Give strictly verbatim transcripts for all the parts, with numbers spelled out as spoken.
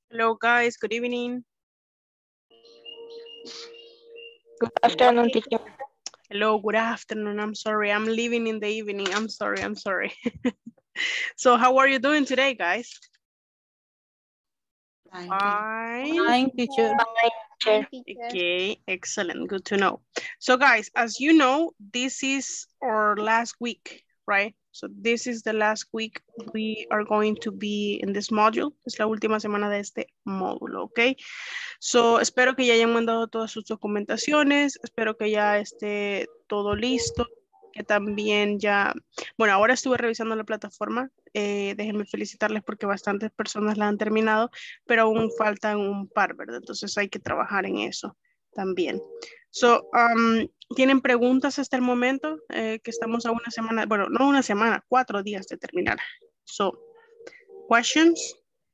Hello guys, good evening. Good afternoon, teacher. Hello, good afternoon. I'm sorry, I'm leaving in the evening. I'm sorry, I'm sorry. So how are you doing today, guys? Fine. Fine. Fine, teacher. Teacher. Okay, excellent, good to know. So guys, as you know, this is our last week, right? So this is the last week we are going to be in this module. Es la última semana de este módulo, ¿ok? So, espero que ya hayan mandado todas sus documentaciones, espero que ya esté todo listo, que también ya, bueno, ahora estuve revisando la plataforma, eh, déjenme felicitarles porque bastantes personas la han terminado, pero aún faltan un par, ¿verdad? Entonces hay que trabajar en eso también. So, um, ¿tienen preguntas hasta el momento? Eh, que estamos a una semana, bueno, no una semana, cuatro días de terminar. So, questions?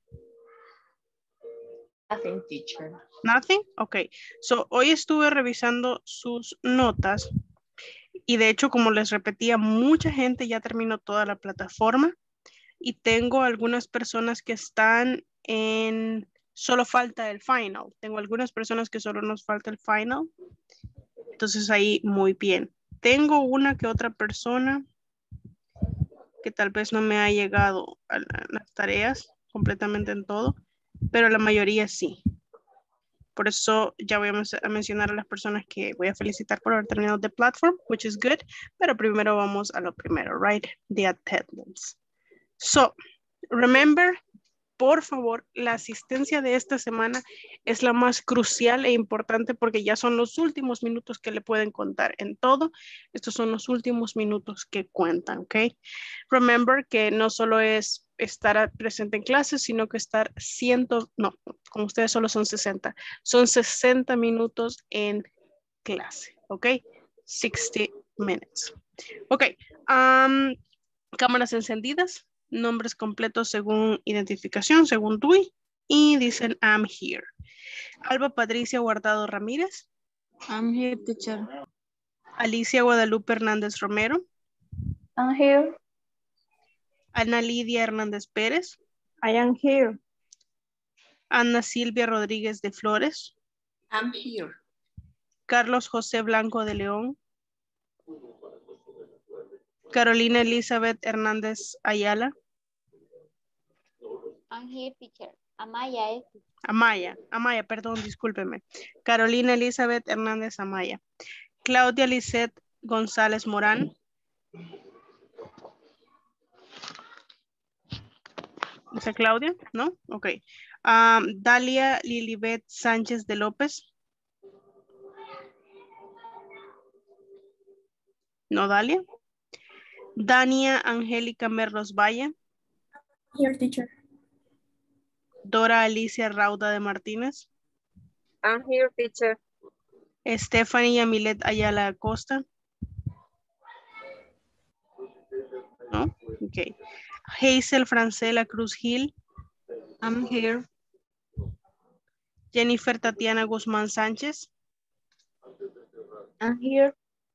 Nothing, teacher. Nothing? Ok. So, hoy estuve revisando sus notas y de hecho, como les repetía, mucha gente ya terminó toda la plataforma y tengo algunas personas que están en, solo falta el final. Tengo algunas personas que solo nos falta el final. Entonces ahí muy bien. Tengo una que otra persona que tal vez no me ha llegado a la- las tareas completamente en todo, pero la mayoría sí. Por eso ya voy a, men- a mencionar a las personas que voy a felicitar por haber terminado the platform, which is good. Pero primero vamos a lo primero, right? The attendance. So, remember, por favor, la asistencia de esta semana es la más crucial e importante porque ya son los últimos minutos que le pueden contar en todo. Estos son los últimos minutos que cuentan, ¿ok? Remember que no solo es estar presente en clases, sino que estar cientos, no, con ustedes solo son sesenta, son sesenta minutos en clase, ¿ok? sesenta minutes. Ok, um, cámaras encendidas, nombres completos según identificación, según D U I, y dicen I'm here. Alba Patricia Guardado Ramírez. I'm here, teacher. Alicia Guadalupe Hernández Romero. I'm here. Ana Lidia Hernández Pérez. I am here. Ana Silvia Rodríguez de Flores. I'm here. Carlos José Blanco de León. Carolina Elizabeth Hernández Ayala. I'm here, teacher. Amaya es. Amaya, Amaya, perdón, discúlpeme. Carolina Elizabeth Hernández Amaya. Claudia Lisette González Morán. ¿Dice Claudia? ¿No? Ok. Um, Dalia Lilibet Sánchez de López. ¿No, Dalia? Dania Angélica Merlos Valle. Here, teacher. Dora Alicia Rauda de Martínez. I'm here, teacher. Stephanie Yamilet Ayala Acosta. ¿No? Ok. Hazel Francela Cruz Gil. I'm here. Jennifer Tatiana Guzmán Sánchez. I'm here.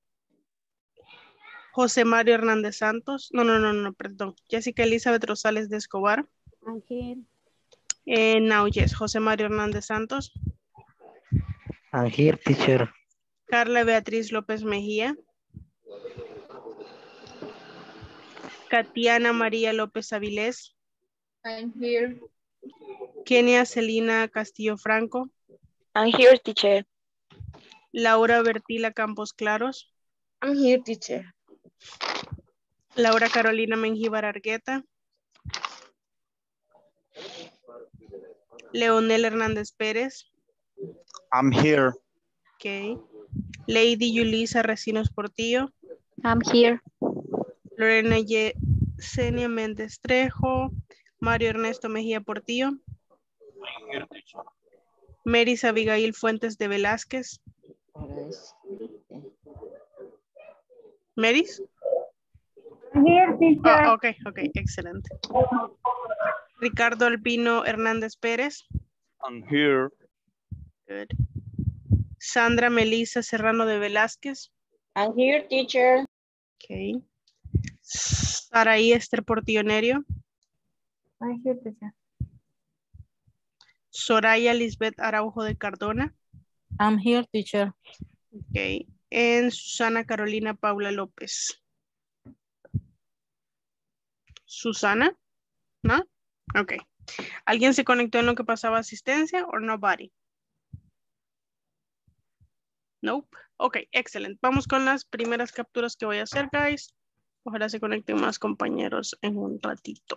José Mario Hernández Santos. No, no, no, no, perdón. Jessica Elizabeth Rosales de Escobar. I'm here. Eh, now, yes. José Mario Hernández Santos. I'm here, teacher. Carla Beatriz López Mejía. Katiana María López Avilés. I'm here. Kenia Celina Castillo Franco. I'm here, teacher. Laura Bertila Campos Claros. I'm here, teacher. Laura Carolina Mengíbar Argueta. Leonel Hernández Pérez. I'm here. Okay. Lady Yulisa Recinos Portillo. I'm here. Lorena Yesenia Méndez Trejo. Mario Ernesto Mejía Portillo. Meris Abigail Fuentes de Velázquez. Meris? I'm here, teacher. Oh, ok, ok, excelente. Ricardo Albino Hernández Pérez. I'm here. Good. Sandra Melissa Serrano de Velázquez. I'm here, teacher. Ok. Saraí Esther Portillo Nerio. I'm here, teacher. Soraya Lisbeth Araujo de Cardona. I'm here, teacher. Ok. And Susana Carolina Paula López. Susana, ¿no? Ok. ¿Alguien se conectó en lo que pasaba asistencia o nobody? Nope. Ok, excelente. Vamos con las primeras capturas que voy a hacer, guys. Ojalá se conecten más compañeros en un ratito.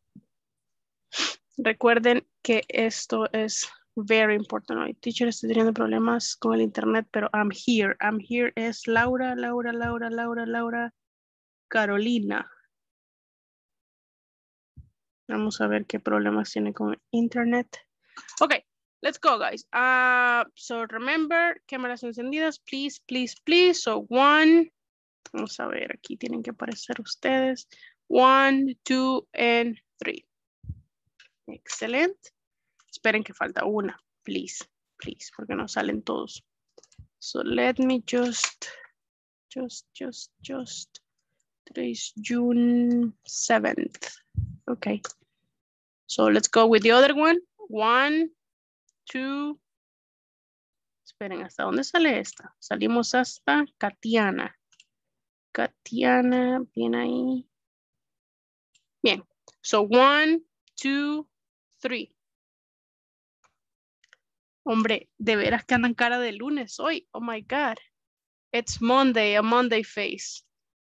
Recuerden que esto es very important. Hoy, teacher, estoy teniendo problemas con el internet, pero I'm here. I'm here es Laura, Laura, Laura, Laura, Laura, Carolina. Vamos a ver qué problemas tiene con internet. Ok, let's go, guys. Uh, so remember, cámaras encendidas, please, please, please. So one, vamos a ver, aquí tienen que aparecer ustedes. One, two, and three. Excelente. Esperen que falta una, please, please, porque no salen todos. So let me just, just, just, just. Today's June seventh. Okay. So let's go with the other one. One, two. Esperen, ¿hasta dónde sale esta? Salimos hasta Katiana. Katiana, bien ahí. Bien. So one, two, three. Hombre, de veras que andan cara de lunes hoy. Oh my God. It's Monday, a Monday face.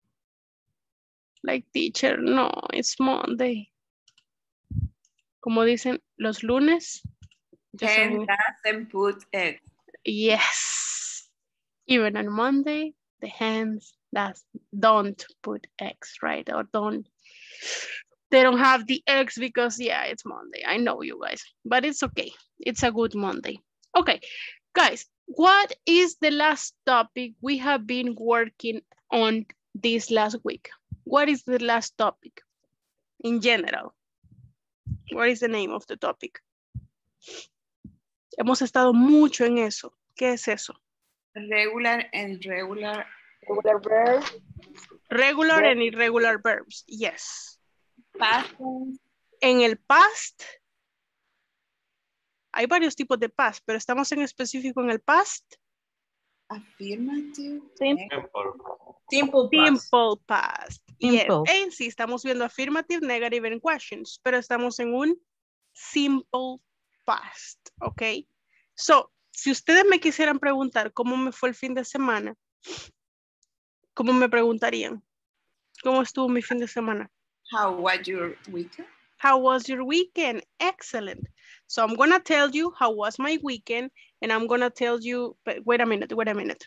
Like teacher, no, it's Monday. Como dicen, los lunes. Hen doesn't put eggs. Yes. Even on Monday, the hens that don't put eggs, right? Or don't, they don't have the eggs because, yeah, it's Monday. I know you guys, but it's okay. It's a good Monday. Okay, guys, what is the last topic we have been working on this last week? What is the last topic in general? What is the name of the topic? Hemos estado mucho en eso. ¿Qué es eso? Regular and irregular. Regular verb. Regular Verb. and irregular verbs. Yes. Past tense. En el past, hay varios tipos de past, pero estamos en específico en el past. Affirmative. Simple. Simple past. Simple past. Simple. Yes. En sí, estamos viendo affirmative, negative, and questions, pero estamos en un simple past. ¿Ok? So, si ustedes me quisieran preguntar cómo me fue el fin de semana, ¿cómo me preguntarían? ¿Cómo estuvo mi fin de semana? How was your weekend? How was your weekend? Excellent. So I'm going to tell you how was my weekend, and I'm going to tell you, but wait a minute, wait a minute.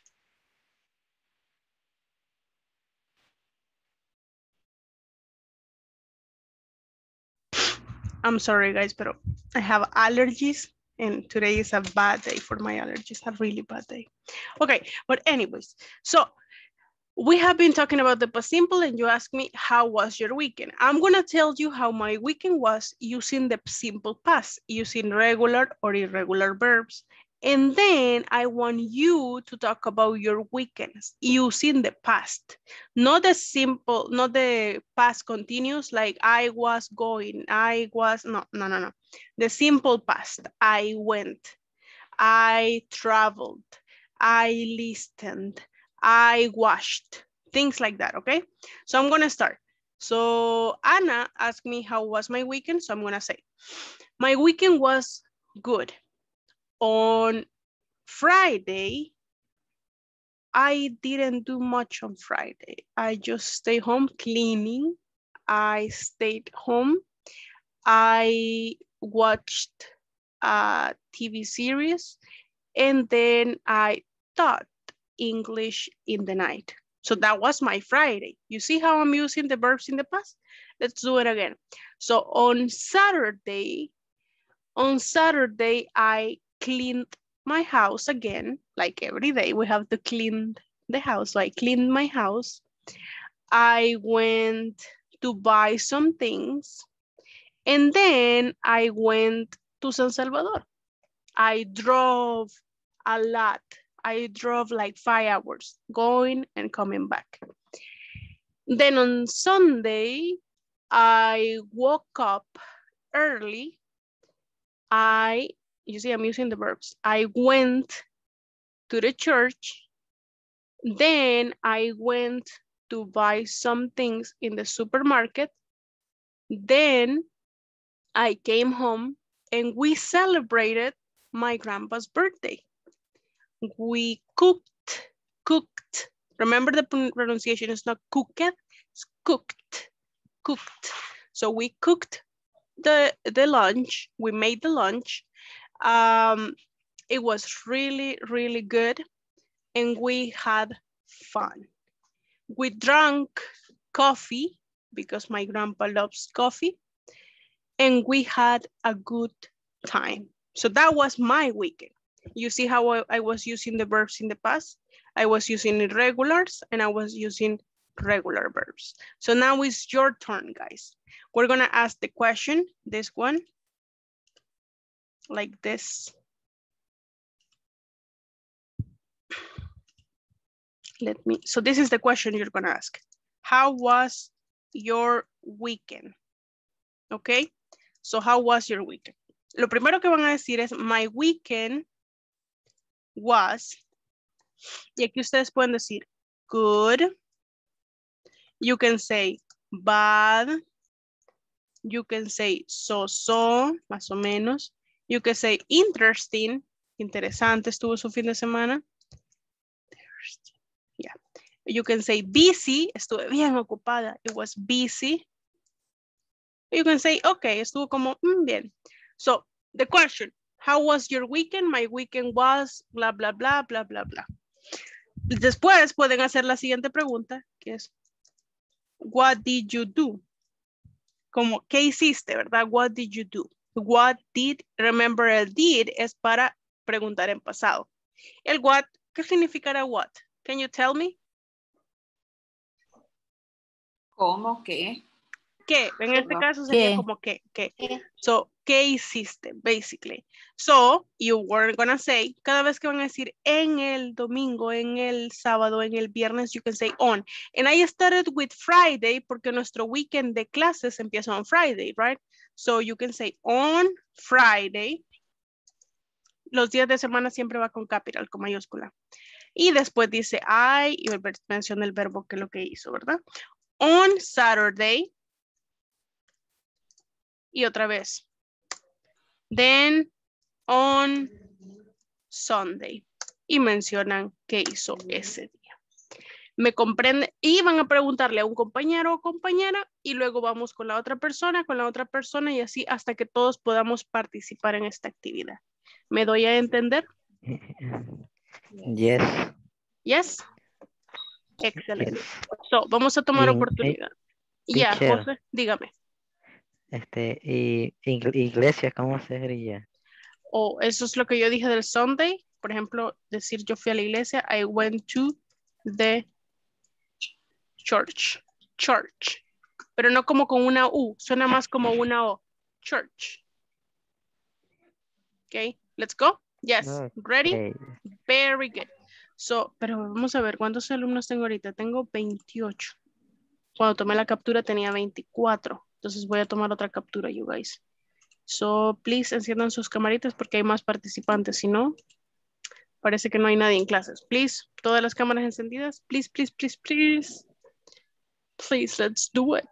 I'm sorry, guys, but I have allergies, and today is a bad day for my allergies, a really bad day. Okay, but anyways, so we have been talking about the past simple, and you asked me, how was your weekend? I'm gonna tell you how my weekend was using the simple past, using regular or irregular verbs. And then I want you to talk about your weekends using the past, not the simple, not the past continuous, like I was going, I was, no, no, no, no. The simple past, I went, I traveled, I listened, I watched, things like that, okay? So I'm gonna start. So Anna asked me how was my weekend, so I'm gonna say, my weekend was good. On Friday, I didn't do much on Friday. I just stayed home cleaning. I stayed home. I watched a T V series, and then I taught English in the night. So that was my Friday. You see how I'm using the verbs in the past? Let's do it again. So on Saturday, on Saturday, I cleaned my house again. Like every day, we have to clean the house. So I cleaned my house. I went to buy some things. And then I went to San Salvador. I drove a lot. I drove like five hours going and coming back. Then on Sunday, I woke up early. I You see, I'm using the verbs. I went to the church. Then I went to buy some things in the supermarket. Then I came home and we celebrated my grandpa's birthday. We cooked, cooked. Remember the pronunciation is not cooked, it's cooked, cooked. So we cooked the, the lunch, we made the lunch. Um, it was really, really good. And we had fun. We drank coffee because my grandpa loves coffee. And we had a good time. So that was my weekend. You see how I, I was using the verbs in the past? I was using irregulars and I was using regular verbs. So now it's your turn, guys. We're gonna ask the question, this one, like this. Let me, so this is the question you're gonna ask. How was your weekend? Okay, so how was your weekend? Lo primero que van a decir es, my weekend was, y aquí ustedes pueden decir, good. You can say, bad. You can say, so-so, más o menos. You can say, interesting, interesante estuvo su fin de semana. Yeah. You can say busy, estuve bien ocupada. It was busy. You can say, okay, estuvo como mm, bien. So, the question, how was your weekend? My weekend was bla, bla, bla, bla, bla, bla. Después pueden hacer la siguiente pregunta, que es, what did you do? Como, ¿qué hiciste, verdad? What did you do? What did, remember el did es para preguntar en pasado. El what, ¿qué significará what? Can you tell me? ¿Cómo qué? ¿Qué? En este No. caso sería ¿Qué? como ¿qué? ¿Qué? ¿Qué? So, ¿qué hiciste? Basically. So, you were gonna say, cada vez que van a decir en el domingo, en el sábado, en el viernes, you can say on. And I started with Friday porque nuestro weekend de clases empieza on Friday, right? So, you can say on Friday. Los días de semana siempre va con capital, con mayúscula. Y después dice I, y menciona el verbo que es lo que hizo, ¿verdad? On Saturday. Y otra vez. Then on Sunday. Y mencionan qué hizo ese día. ¿Me comprende? Y van a preguntarle a un compañero o compañera y luego vamos con la otra persona, con la otra persona y así hasta que todos podamos participar en esta actividad. ¿Me doy a entender? Yes. Yes. Excelente. Yes. So, vamos a tomar In- oportunidad. Ya, teacher. José, dígame. Este, y ing- iglesia, ¿cómo sería? O eso es lo que yo dije del Sunday. Por ejemplo, decir yo fui a la iglesia. I went to the church. Church. Pero no como con una U. Suena más como una O. Church. Okay, let's go. Yes, ready? Okay. Very good. So, pero vamos a ver, ¿cuántos alumnos tengo ahorita? Tengo veintiocho. Cuando tomé la captura tenía veinticuatro. Entonces voy a tomar otra captura, you guys. So, please, enciendan sus camaritas porque hay más participantes. Si no, parece que no hay nadie en clases. Please, todas las cámaras encendidas. Please, please, please, please. Please, let's do it.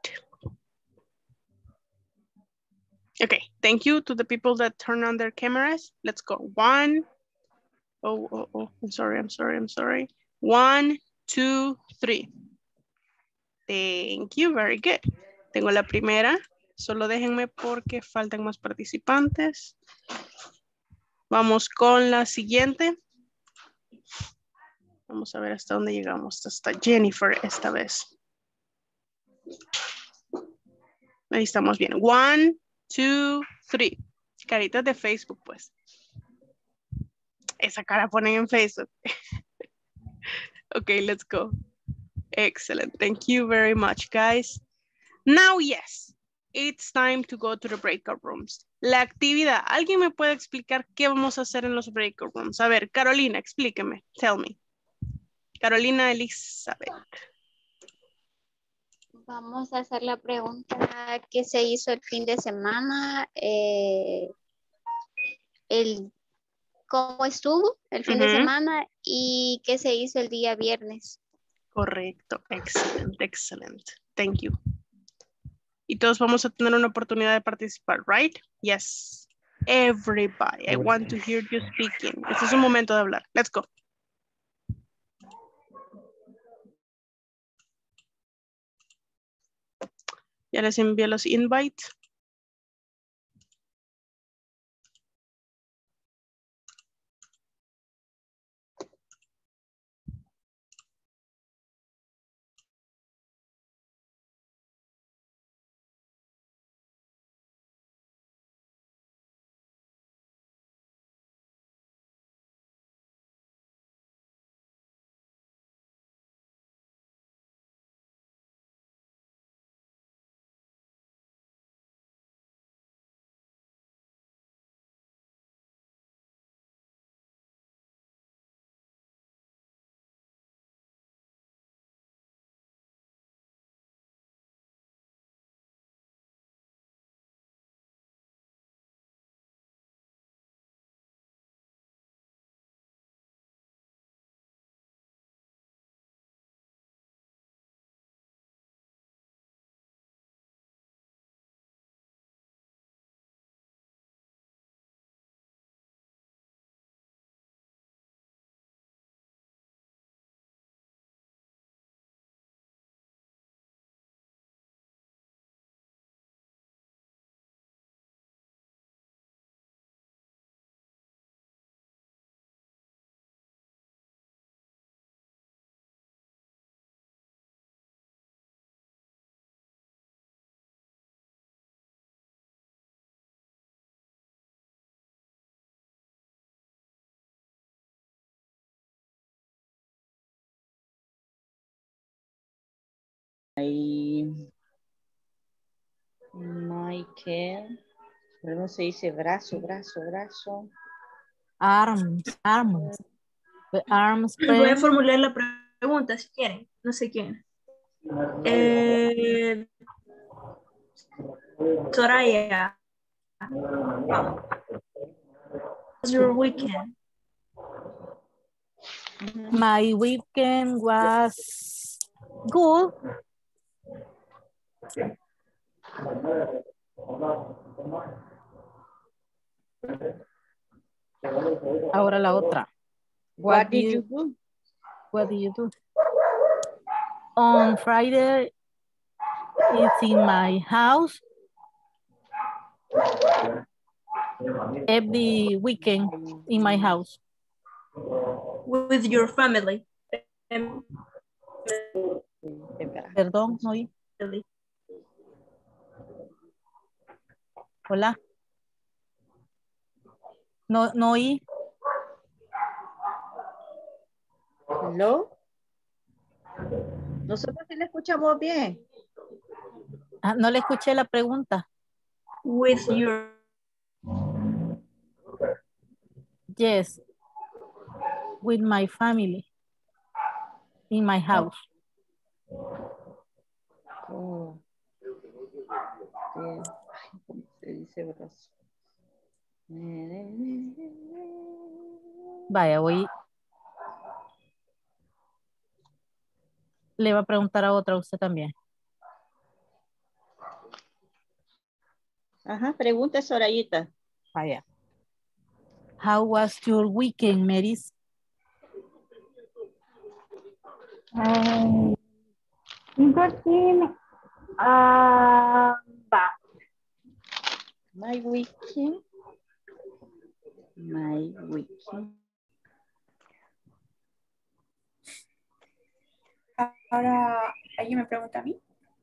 Okay, thank you to the people that turn on their cameras. Let's go. One. Oh, oh, oh, I'm sorry, I'm sorry, I'm sorry. One, two, three. Thank you, very good. Tengo la primera. Solo déjenme porque faltan más participantes. Vamos con la siguiente. Vamos a ver hasta dónde llegamos. Hasta Jennifer esta vez. Ahí estamos bien. One, two, three. Caritas de Facebook, pues. Esa cara ponen en Facebook. Okay, let's go. Excellent. Thank you very much, guys. Now, yes, it's time to go to the breakout rooms. La actividad. ¿Alguien me puede explicar qué vamos a hacer en los breakout rooms? A ver, Carolina, explíqueme. Tell me. Carolina Elizabeth. Vamos a hacer la pregunta que se hizo el fin de semana. Eh, el cómo estuvo el fin de Ujú. semana y qué se hizo el día viernes. Correcto. Excelente, excelente. Thank you. Y todos vamos a tener una oportunidad de participar, right? Yes. Everybody. I want to hear you speaking. Este es un momento de hablar. Let's go. Ya les envié los invites. Michael. ¿Cómo se dice? Brazo, brazo, brazo. Arms, arms. The arms Voy a friend. formular la pregunta si quieren. No sé quién. Eh, Soraya. How was your weekend? My weekend was good. Ahora la otra. What, What did you- you do? What do you do? On Friday, it's in my house. Every weekend in my house. With your family. Em- Perdón, no oí. Hola. No, no oí. Hello. Nosotros sí le escuchamos bien. Ah, no le escuché la pregunta. With your Yes. With my family. In my house. Oh. Bien. Ay, ¿cómo se dice brazo? Vaya, voy. Le va a preguntar a otra usted también. Ajá, pregunta Sorayita. Vaya. How was your weekend, Maris? Um, interesting. Uh, but My weekend. My weekend. Ahora, ¿alguien me pregunta a mí?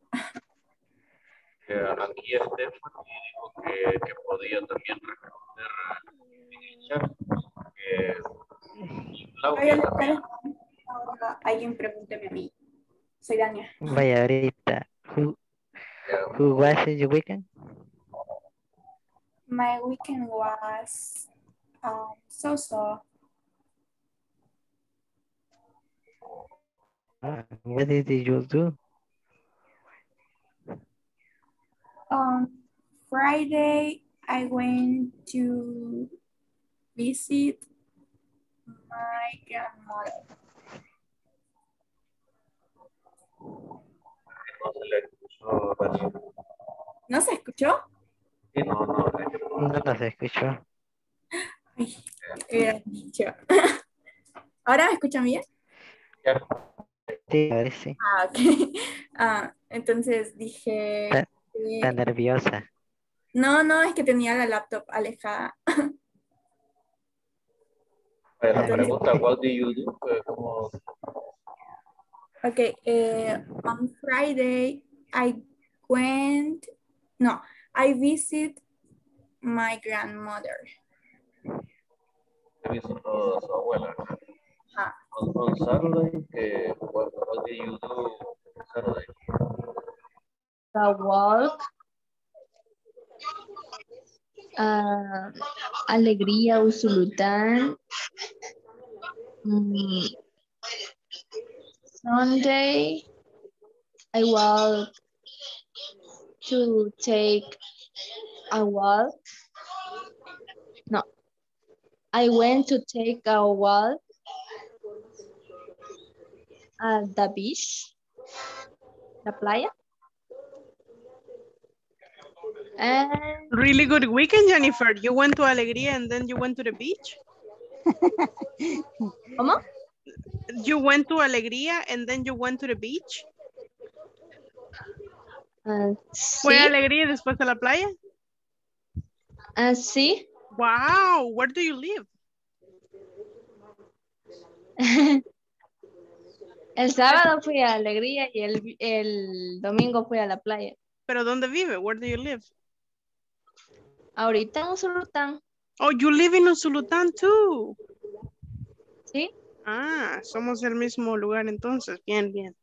Eh, aquí Stephanie dijo que, que podía también responder en el chat. Eh, y Claudia Ahora, también. ahora alguien pregúnteme a mí. Soy Dania. Vaya ahorita. Who, who was your weekend? My weekend was um, so-so. Uh, what did you do? On Friday, I went to visit my grandmother. No se le escuchó, Daniel. ¿No se escuchó? Sí, no, no. No nos escuchó. Ay, ¿qué hubieran dicho? ¿Ahora me escuchan bien? Ya. Sí, a ver si. Ah, ok. Ah, entonces dije... Está, que- está nerviosa. No, no, es que tenía la laptop alejada. Eh, La Entonces, pregunta, what do you do? Eh, ¿Cómo? ok, eh, on Friday I went, no, I visit my grandmother. He visitó a su abuela. Ah, On, on Saturday, eh, what, what do you do on Saturday? A walk. Ah, Alegría, Usulután. Mm, Sunday, I walk to take a walk. No, I went to take a walk at the beach, la playa. And Really good weekend, Jennifer. You went to Alegría and then you went to the beach? ¿Cómo? You went to Alegría and then you went to the beach? Ah, ¿Fue a sí, Alegría y después a la playa? ah, sí. Wow, where do you live? El sábado fui a Alegría y el, el domingo fui a la playa. ¿Pero dónde vive? Where do you live? Ahorita en Usulután, Oh, you live in Usulután too. ¿sí? Ah, somos del mismo lugar entonces. Bien, bien.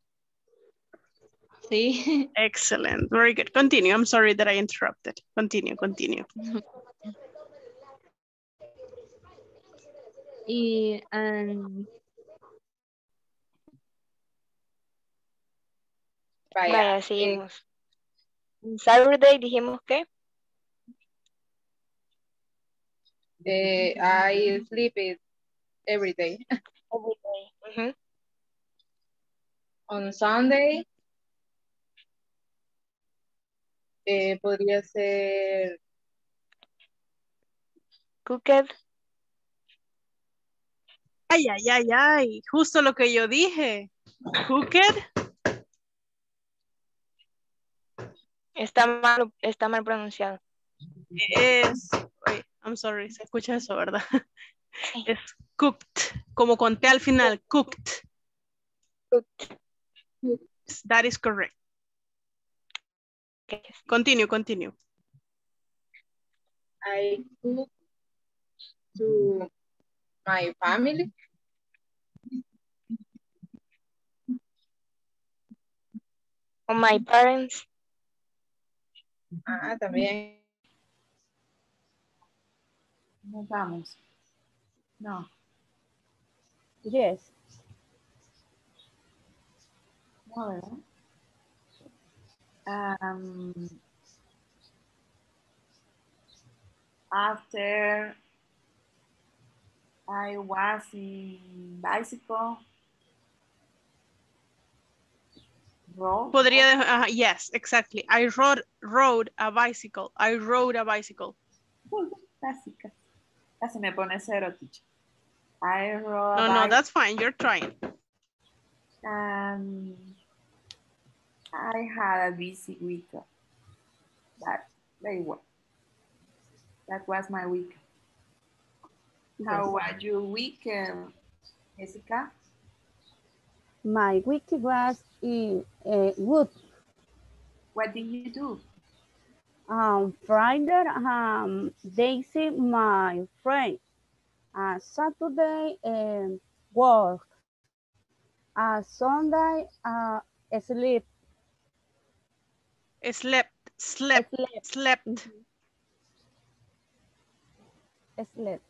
Sí. Excellent. Very good. Continue. I'm sorry that I interrupted. Continue, continue. Y um, vaya, Vaya, eh, seguimos. Saturday dijimos que eh, I sleep it every day. every day. Ujú. On Sunday, eh, podría ser, Cooked. Ay, ay, ay, ay. Justo lo que yo dije. Cooked. Está mal, está mal pronunciado. Es, wait, I'm sorry, se escucha eso, ¿verdad? Sí. Es cooked, como conté al final, cooked. Cooked. That is correct. Okay. Continue, continue. I cook to my family. O my parents. Ah, también. Nos vamos. No. Yes. No, ¿verdad? Um, after I was in bicycle. Road. Podría, de- ajá, yes, exactly. I rode, rode a bicycle. I rode a bicycle. Casi, casi. Casi me pone cero, teacher. I rode No, a no, bike. that's fine. You're trying. Um, I had a busy week. That very well. That was my week. How was your weekend, Jessica? My week was in, uh, good. What did you do? Um, Friday, um, Daisy, my friend. Uh, Saturday, um, work. Uh, Sunday, uh, sleep. Slept, slept, Sleep. slept. Sleep.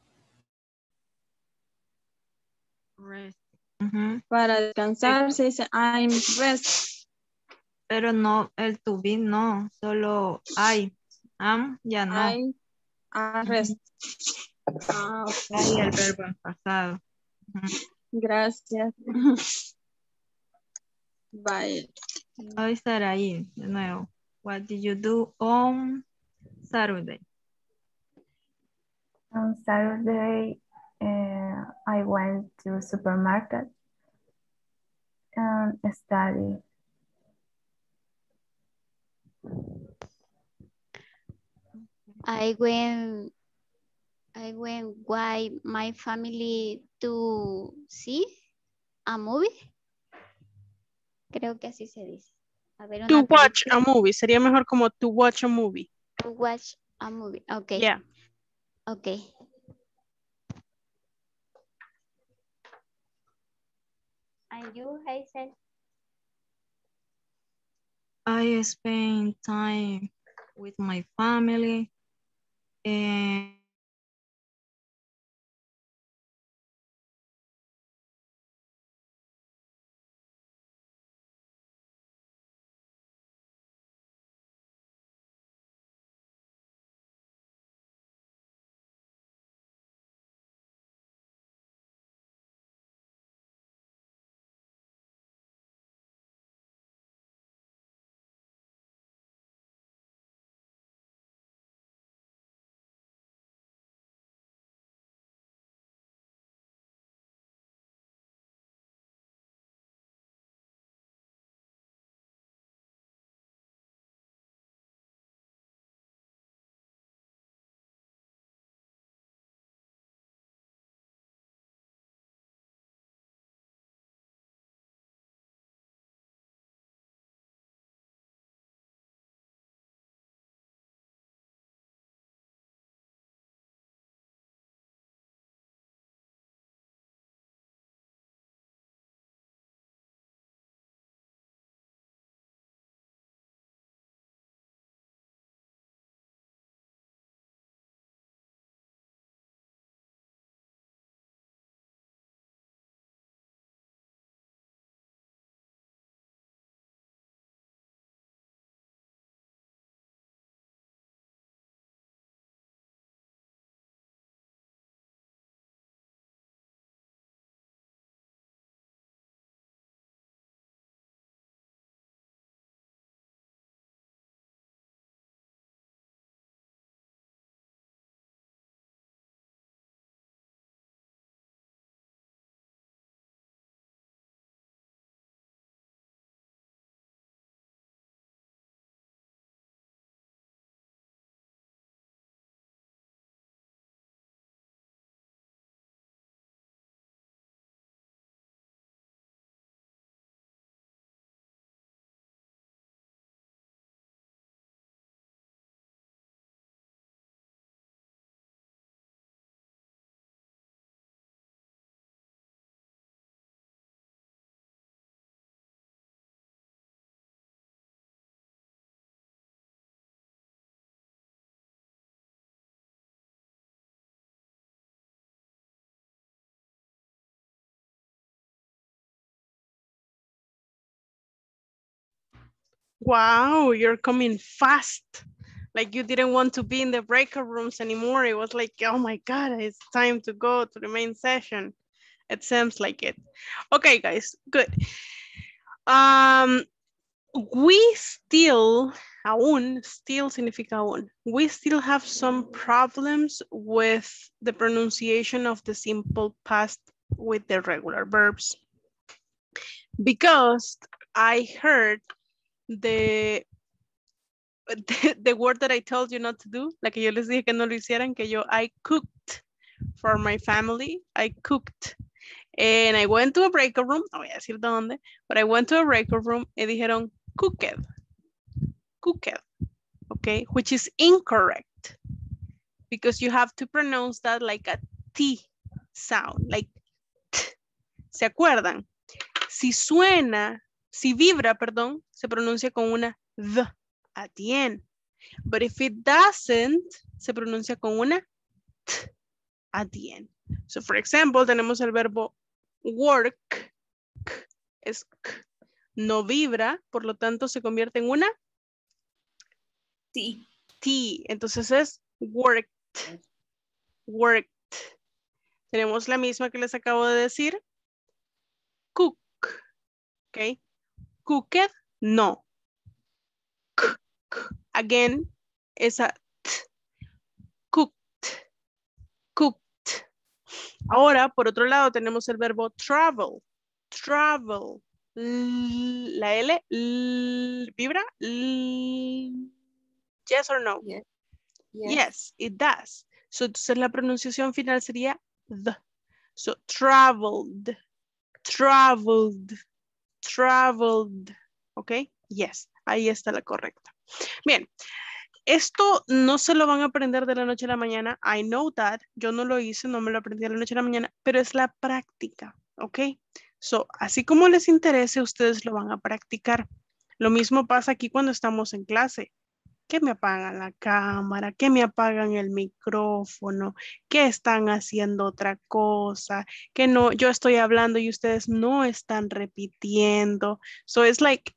Rest. Ujú. Para descansar se dice I'm rest. Pero no, el to be no, solo I. Am ya no. I'm a rest. Ah, ok. Ahí el verbo en pasado. Ujú. Gracias. Bye. Hoy estará ahí de nuevo. What did you do on Saturday? On Saturday, uh, I went to supermarket and study. I went, I went with my family to see a movie. Creo que así se dice. A ver To una watch película. a movie. Sería mejor como to watch a movie. To watch a movie. Okay. Yeah. Okay. And you, Hazel? I spend time with my family and Wow, you're coming fast. Like you didn't want to be in the breakout rooms anymore. It was like, oh my God, it's time to go to the main session. It seems like it. Okay, guys, good. Um, we still, aún, still significa aún. We still have some problems with the pronunciation of the simple past with the regular verbs. Because I heard the, the, the word that I told you not to do, la que yo les dije que no lo hicieran, que yo, I cooked for my family, I cooked. And I went to a breakout room, no voy a decir dónde, but I went to a breakout room y dijeron cooked, cooked, okay, which is incorrect because you have to pronounce that like a T sound, like T. ¿Se acuerdan? Si suena, si vibra, perdón, se pronuncia con una D at the end. But if it doesn't, se pronuncia con una T at the end. So, for example, tenemos el verbo work, k, es k, no vibra, por lo tanto se convierte en una T. T. Entonces es worked, worked. Tenemos la misma que les acabo de decir. Cook. ¿Ok? Cooked, no. K, k. Again, esa t. Cooked. Cooked. Ahora, por otro lado, tenemos el verbo travel. Travel. L, la L, L, ¿vibra? L, yes or no? Yes. Yes. Yes. It does. So, entonces la pronunciación final sería the. So, traveled, traveled, traveled. ¿Ok? Yes, ahí está la correcta. Bien, esto no se lo van a aprender de la noche a la mañana. I know that. Yo no lo hice, no me lo aprendí de la noche a la mañana, pero es la práctica. ¿Ok? So, así como les interese, ustedes lo van a practicar. Lo mismo pasa aquí cuando estamos en clase. Que me apagan la cámara, que me apagan el micrófono, que están haciendo otra cosa, que no, yo estoy hablando y ustedes no están repitiendo. So it's like,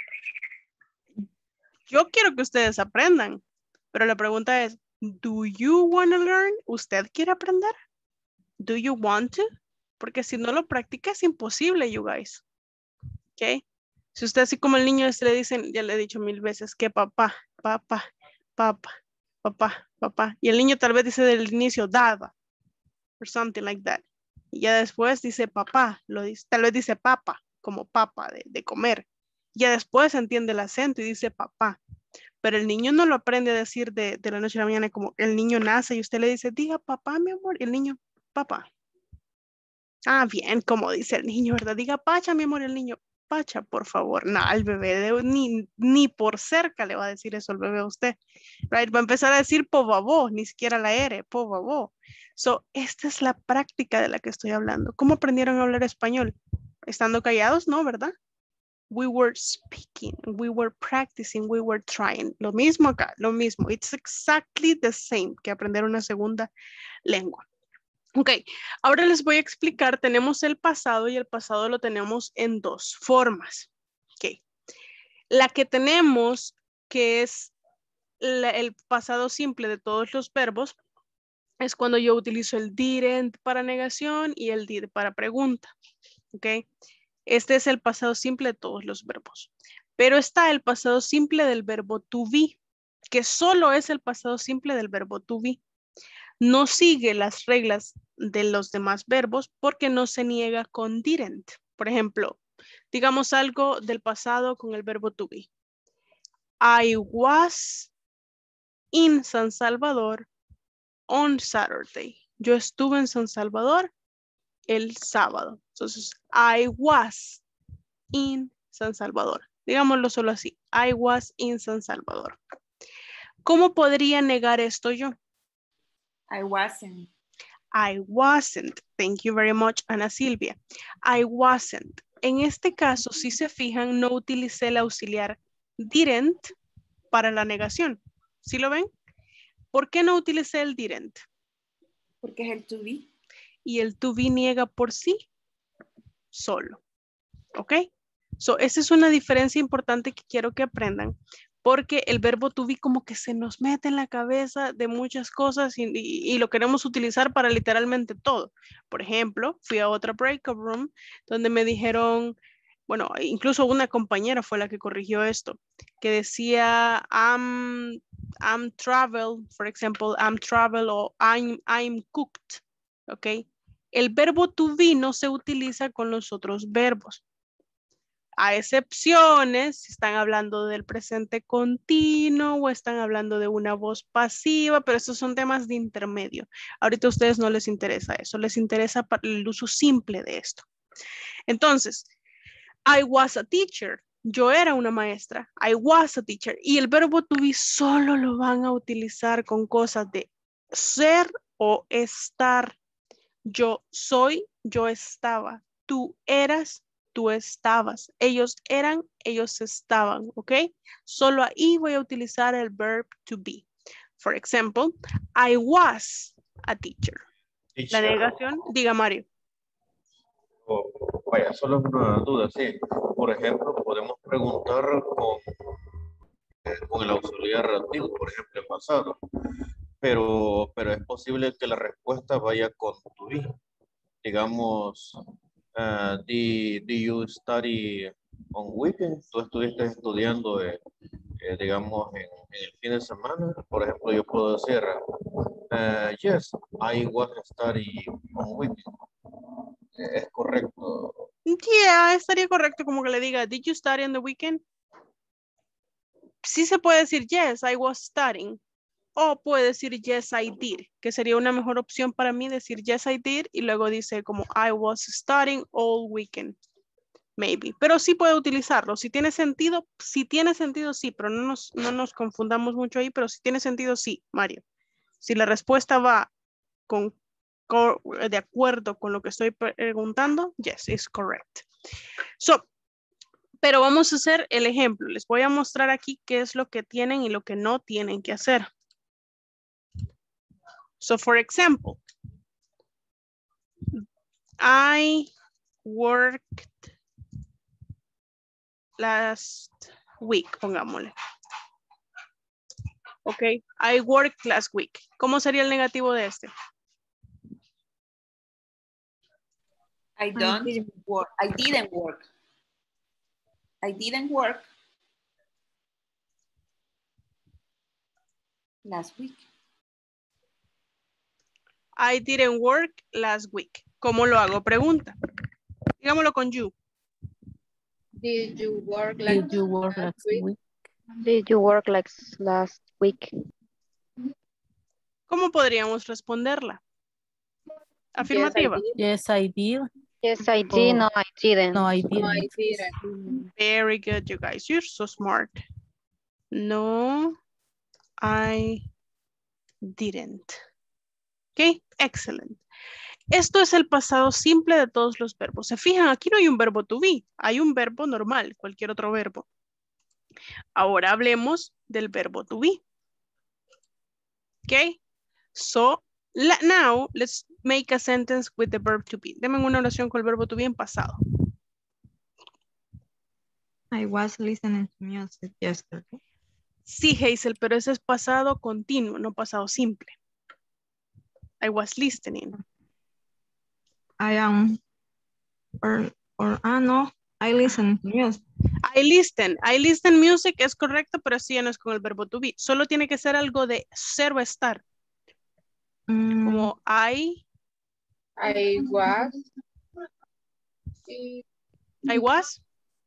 yo quiero que ustedes aprendan, pero la pregunta es, do you want to learn? ¿Usted quiere aprender? Do you want to? Porque si no lo practica es imposible, you guys. ¿Ok? Si usted así como el niño se le dicen, ya le he dicho mil veces, que papá, papá, papá, papá, papá. Y el niño tal vez dice del inicio, dada, or something like that. Y ya después dice papá, lo dice, tal vez dice papa, como papa, de, de comer. Ya después entiende el acento y dice papá. Pero el niño no lo aprende a decir de, de la noche a la mañana, como el niño nace y usted le dice, diga papá, mi amor, y el niño, papá. Ah, bien, como dice el niño, ¿verdad? Diga pacha, mi amor, el niño, pacha, por favor. No, el bebé de, ni, ni por cerca le va a decir eso el bebé a usted. Right? Va a empezar a decir povavo, ni siquiera la R, povavo. So, esta es la práctica de la que estoy hablando. ¿Cómo aprendieron a hablar español? ¿Estando callados? No, ¿verdad? We were speaking, we were practicing, we were trying. Lo mismo acá, lo mismo. It's exactly the same que aprender una segunda lengua. Ok, ahora les voy a explicar, tenemos el pasado y el pasado lo tenemos en dos formas. Ok, la que tenemos, que es la, el pasado simple de todos los verbos, es cuando yo utilizo el didn't para negación y el did para pregunta. Ok, este es el pasado simple de todos los verbos. Pero está el pasado simple del verbo to be, que solo es el pasado simple del verbo to be. No sigue las reglas de los demás verbos porque no se niega con didn't. Por ejemplo, digamos algo del pasado con el verbo to be. I was in San Salvador on Saturday. Yo estuve en San Salvador el sábado. Entonces, I was in San Salvador. Digámoslo solo así. I was in San Salvador. ¿Cómo podría negar esto yo? I wasn't. I wasn't. Thank you very much, Ana Silvia. I wasn't. En este caso, si se fijan, no utilicé el auxiliar didn't para la negación. ¿Sí lo ven? ¿Por qué no utilicé el didn't? Porque es el to be. Y el to be niega por sí solo. ¿Ok? So, esa es una diferencia importante que quiero que aprendan. Porque el verbo to be como que se nos mete en la cabeza de muchas cosas y, y, y lo queremos utilizar para literalmente todo. Por ejemplo, fui a otra breakout room donde me dijeron, bueno, incluso una compañera fue la que corrigió esto, que decía, I'm, I'm travel, for example, I'm travel o I'm, I'm cooked, ¿ok? El verbo to be no se utiliza con los otros verbos. A excepciones, si están hablando del presente continuo o están hablando de una voz pasiva, pero estos son temas de intermedio. Ahorita a ustedes no les interesa eso, les interesa el uso simple de esto. Entonces, I was a teacher. Yo era una maestra. I was a teacher. Y el verbo to be solo lo van a utilizar con cosas de ser o estar. Yo soy, yo estaba. Tú eras, tú estabas. Ellos eran, ellos estaban, ¿ok? Solo ahí voy a utilizar el verb to be. For example, I was a teacher. teacher. La negación, diga Mario. Oh, vaya, solo una duda, sí. Por ejemplo, podemos preguntar con, eh, con el auxiliar relativo, por ejemplo, en pasado. Pero, pero es posible que la respuesta vaya con to be. digamos, uh, did, did you study on weekend? ¿Tú estuviste estudiando, eh, eh, digamos, en, en el fin de semana? Por ejemplo, yo puedo decir, uh, yes, I was studying on weekend. Eh, es correcto. Yeah, estaría correcto como que le diga, did you study on the weekend? Sí se puede decir, yes, I was studying. O puede decir, yes, I did, que sería una mejor opción para mí decir, yes, I did, y luego dice como, I was studying all weekend, maybe. Pero sí puede utilizarlo. Si tiene sentido, si tiene sentido, sí, pero no nos, no nos confundamos mucho ahí, pero si tiene sentido, sí, Mario. Si la respuesta va con, con, de acuerdo con lo que estoy preguntando, yes, it's correct. So, pero vamos a hacer el ejemplo. Les voy a mostrar aquí qué es lo que tienen y lo que no tienen que hacer. So, for example, I worked last week, pongámosle. Ok, I worked last week. ¿Cómo sería el negativo de este? I don't work. I didn't work. I didn't work last week. I didn't work last week. ¿Cómo lo hago? Pregunta. Digámoslo con you. Did you work like Did you work last week? week? Did you work like last week? ¿Cómo podríamos responderla? Afirmativa. Yes, I did. Yes, I did. Oh, No, I didn't. No, I No, I didn't. didn't. Very good, you guys. You're so smart. No, I didn't. Ok, excellent. Esto es el pasado simple de todos los verbos. Se fijan, aquí no hay un verbo to be. Hay un verbo normal, cualquier otro verbo. Ahora hablemos del verbo to be. Ok, so now let's make a sentence with the verb to be. Denme una oración con el verbo to be en pasado. I was listening to music yesterday. Sí, Hazel, pero ese es pasado continuo, no pasado simple. I was listening. I am, or, or, ah, no, I listen to music. I listen. I listen music es correcto, pero sí ya no es con el verbo to be. Solo tiene que ser algo de ser o estar. Mm. Como I. I was. I was.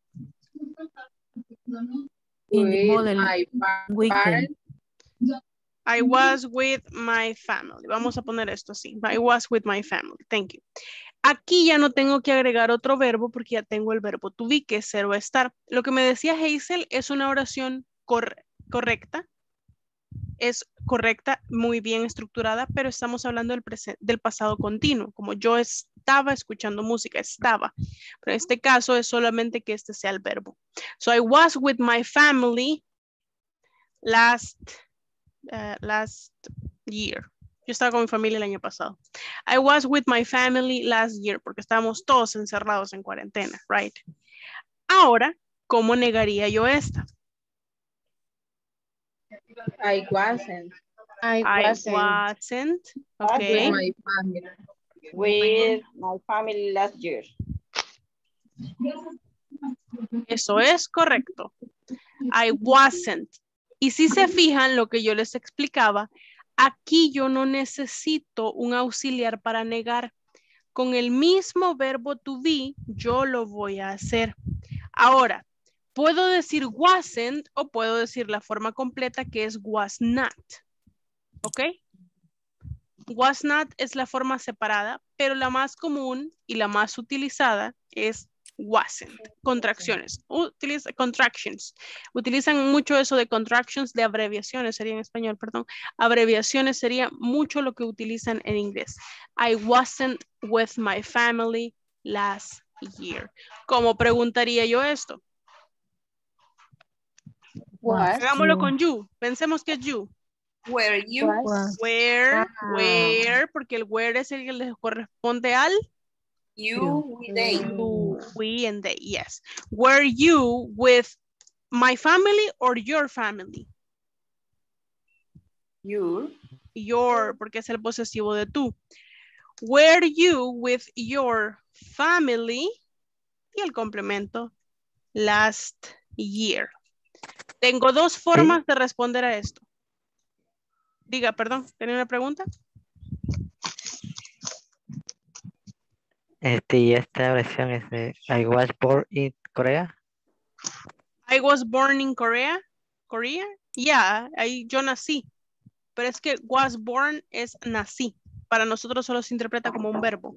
In the With model my weekend. parents. I was with my family. Vamos a poner esto así. I was with my family. Thank you. Aquí ya no tengo que agregar otro verbo porque ya tengo el verbo to be, que es ser o estar. Lo que me decía Hazel es una oración cor correcta. Es correcta, muy bien estructurada, pero estamos hablando del, del pasado continuo. Como yo estaba escuchando música, estaba. Pero en este caso es solamente que este sea el verbo. So I was with my family last, uh, last year. Yo estaba con mi familia el año pasado. I was with my family last year, porque estábamos todos encerrados en cuarentena, right? Ahora, ¿cómo negaría yo esta? I wasn't. I I wasn't. wasn't. With Okay. my family. With my family last year. Eso es correcto. I wasn't. Y si se fijan lo que yo les explicaba, aquí yo no necesito un auxiliar para negar. Con el mismo verbo to be, yo lo voy a hacer. Ahora, puedo decir wasn't o puedo decir la forma completa que es was not. ¿Ok? Was not es la forma separada, pero la más común y la más utilizada es wasn't. Contracciones. Utiliza, contractions. Utilizan mucho eso de contractions, de abreviaciones, sería en español, perdón. Abreviaciones sería mucho lo que utilizan en inglés. I wasn't with my family last year. ¿Cómo preguntaría yo esto? Was. Hagámoslo con you. Pensemos que es you. Were you? Was. Where, Ah. where, porque el where es el que le corresponde al You, we, they. you, we and they, yes. Were you with my family or your family? You. Your, porque es el posesivo de tú. Were you with your family? Y el complemento, last year. Tengo dos formas Sí. de responder a esto. Diga, perdón, ¿tenía una pregunta? Este, y esta versión es de I was born in Korea. I was born in Korea. Korea? Yeah, ahí yo nací. Pero es que was born es nací. Para nosotros solo se interpreta como un verbo.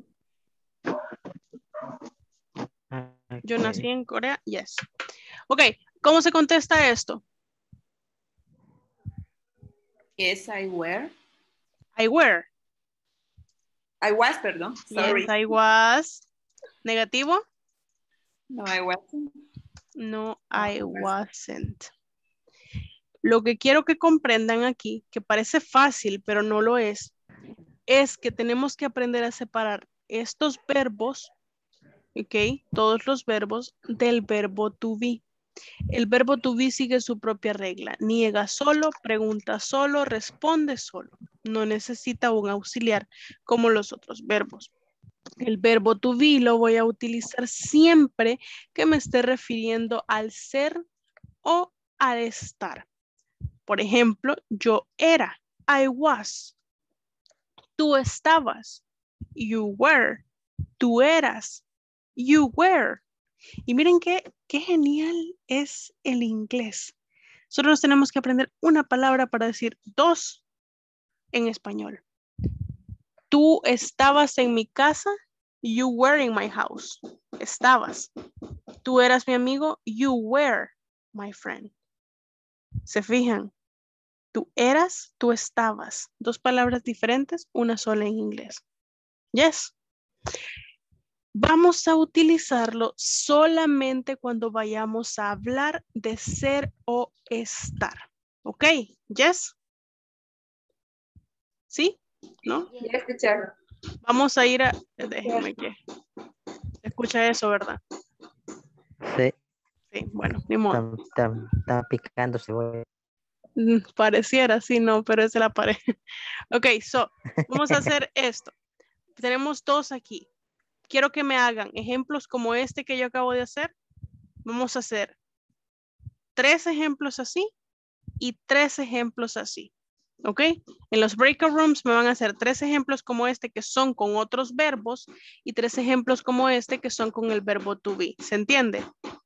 Yo nací Okay. en Corea, yes. Ok, ¿cómo se contesta esto? Yes, I were. I were. I was, perdón. Sorry. Yes, I was. ¿Negativo? No, I wasn't. No, I wasn't. Lo que quiero que comprendan aquí, que parece fácil, pero no lo es, es que tenemos que aprender a separar estos verbos, ok, todos los verbos, del verbo to be. El verbo to be sigue su propia regla. Niega solo, pregunta solo, responde solo. No necesita un auxiliar como los otros verbos. El verbo to be lo voy a utilizar siempre que me esté refiriendo al ser o al estar. Por ejemplo, yo era, I was. Tú estabas, you were. Tú eras, you were. Y miren qué, qué genial es el inglés. Nosotros tenemos que aprender una palabra para decir dos en español. Tú estabas en mi casa, you were in my house. Estabas. Tú eras mi amigo, you were my friend. ¿Se fijan? Tú eras, tú estabas. Dos palabras diferentes, una sola en inglés. Yes. Vamos a utilizarlo solamente cuando vayamos a hablar de ser o estar. ¿Ok? Yes. ¿Sí? ¿No? Yes, teacher. Vamos a ir a... Déjenme que... Escucha eso, ¿verdad? Sí. Sí, bueno, ni modo. Están, están picando cebolla. Mm, Pareciera, sí, no, pero es de la pared. Ok, so, vamos a hacer esto. Tenemos dos aquí. Quiero que me hagan ejemplos como este que yo acabo de hacer. Vamos a hacer tres ejemplos así y tres ejemplos así. ¿Ok? En los breakout rooms me van a hacer tres ejemplos como este que son con otros verbos y tres ejemplos como este que son con el verbo to be. ¿Se entiende?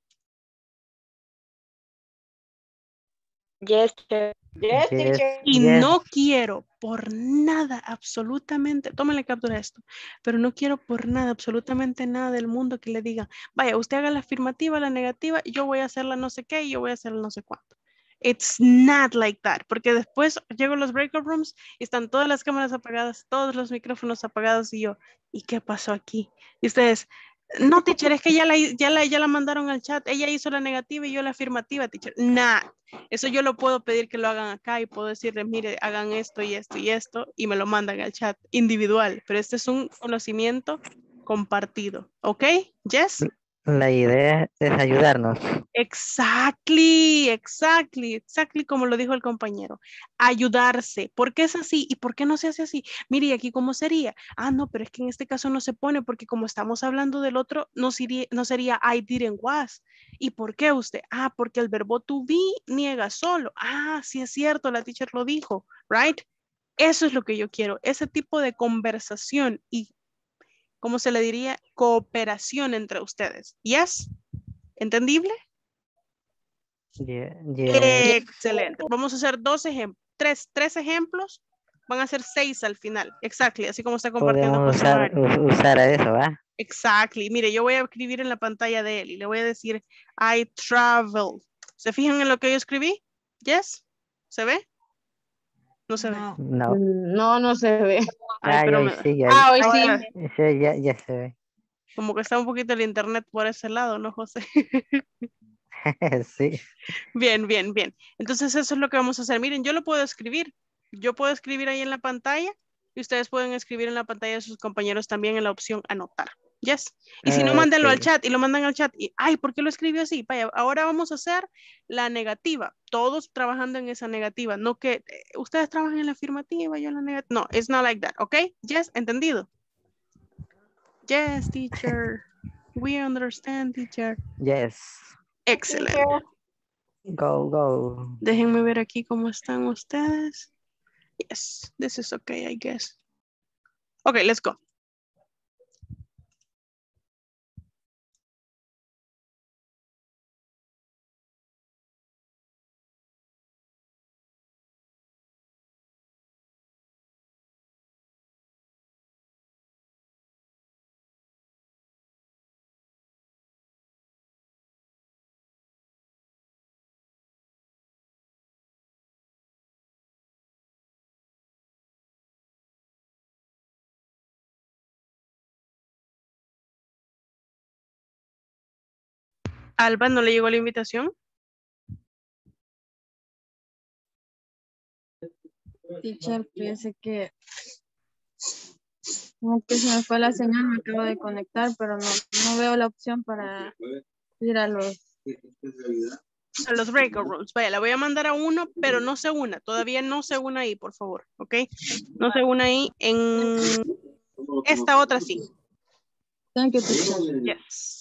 Yes, teacher. Yes, Yes, teacher. Y yes. no quiero por nada, absolutamente, tómale captura de esto, pero no quiero por nada, absolutamente nada del mundo que le diga, vaya, usted haga la afirmativa, la negativa, y yo voy a hacer la no sé qué y yo voy a hacer la no sé cuánto. It's not like that, porque después llego a los breakout rooms y están todas las cámaras apagadas, todos los micrófonos apagados y yo, ¿y qué pasó aquí? Y ustedes, no, teacher, es que ya la, ya la, ya la mandaron al chat, ella hizo la negativa y yo la afirmativa, teacher. Nah, eso yo lo puedo pedir que lo hagan acá y puedo decirles, mire, hagan esto y esto y esto y me lo mandan al chat individual, pero este es un conocimiento compartido, ¿ok? Yes? La idea es ayudarnos. Exactly, exactly, exactly como lo dijo el compañero. Ayudarse. ¿Por qué es así? ¿Y por qué no se hace así? Mire, ¿y aquí cómo sería? Ah, no, pero es que en este caso no se pone porque como estamos hablando del otro, no sería, no sería I didn't was. ¿Y por qué usted? Ah, porque el verbo to be niega solo. Ah, sí es cierto, la teacher lo dijo, right? Eso es lo que yo quiero, ese tipo de conversación y, ¿cómo se le diría? Cooperación entre ustedes. ¿Yes? ¿Entendible? Yeah, yeah. Excelente. Vamos a hacer dos ejemplos, tres, tres ejemplos. Van a ser seis al final. Exactly, así como está compartiendo Podemos José usar, Mario. usar a eso, ¿va? Exactly. Mire, yo voy a escribir en la pantalla de él y le voy a decir I travel. ¿Se fijan en lo que yo escribí? Yes. ¿Se ve? No se ve. No. No, no se ve. Ay, Ah, pero hoy me- sí, ya, Ah, hoy ahora, sí. sí, ya, ya se ve. como que está un poquito el internet por ese lado, ¿no, José? Sí. Bien, bien, bien. Entonces eso es lo que vamos a hacer. Miren, yo lo puedo escribir. Yo puedo escribir ahí en la pantalla y ustedes pueden escribir en la pantalla de sus compañeros también en la opción anotar. Yes. Y si no, mándenlo al Ok. chat y lo mandan al chat. Y, ay, ¿por qué lo escribió así? Vaya, ahora vamos a hacer la negativa. Todos trabajando en esa negativa. No que eh, ustedes trabajan en la afirmativa, yo en la negativa. No, it's not like that. ¿Ok? Yes, ¿entendido? Yes, teacher. We understand, teacher. Yes. Excelente. Go, go. Déjenme ver aquí cómo están ustedes. Yes, this is okay, I guess. Okay, let's go. Alba, ¿no le llegó la invitación? Teacher, fíjese que como que se me fue la señal, me acabo de conectar, pero no, no veo la opción para ir a los... A los breakout rooms. Vaya, la voy a mandar a uno, pero no se una. Todavía no se una ahí, por favor. ¿Ok? No se una ahí. En esta otra sí. Thank you, teacher. Yes.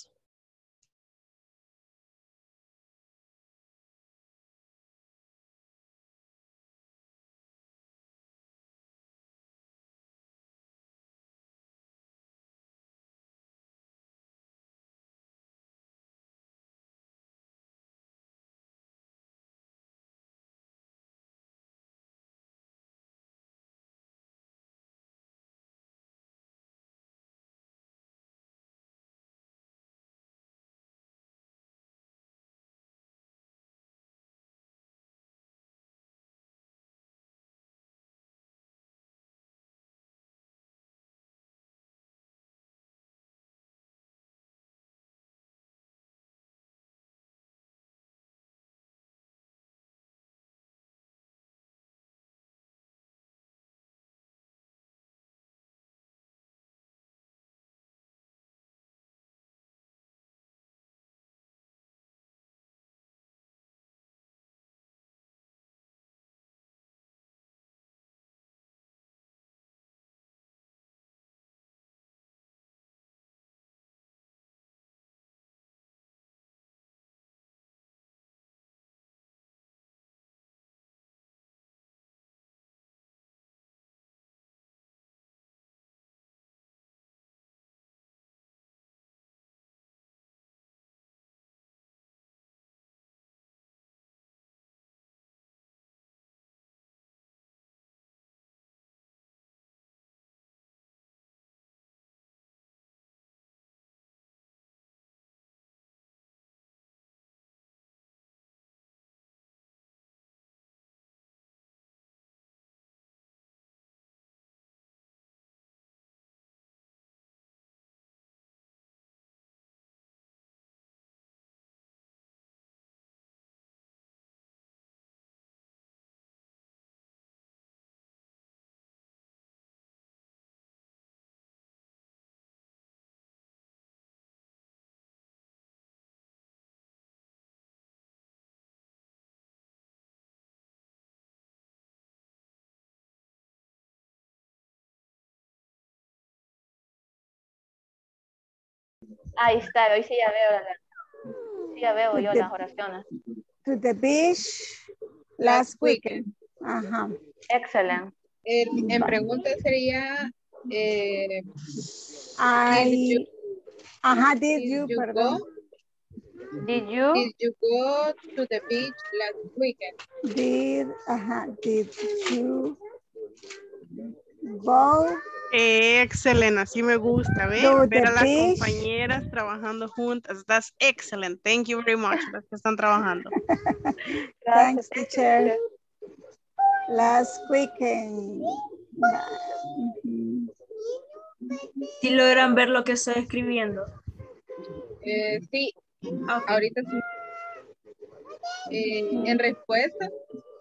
Ahí está, hoy sí ya veo, la, sí ya veo yo las oraciones. To the beach last weekend. Ajá. Excelente. Eh, en pregunta sería, eh, I, did you, ajá, did, did you, you perdón. go? Did you? Did you go to the beach last weekend? Did, ajá, did you go? Excelente, así me gusta, ¿ve? To Ver the a las beach. compañeras trabajando juntas. That's excellent. Thank you very much, las que están trabajando. Thanks, teacher. Last weekend. ¿Sí logran ver lo que estoy escribiendo? Eh, sí, ahorita sí. Eh, en respuesta.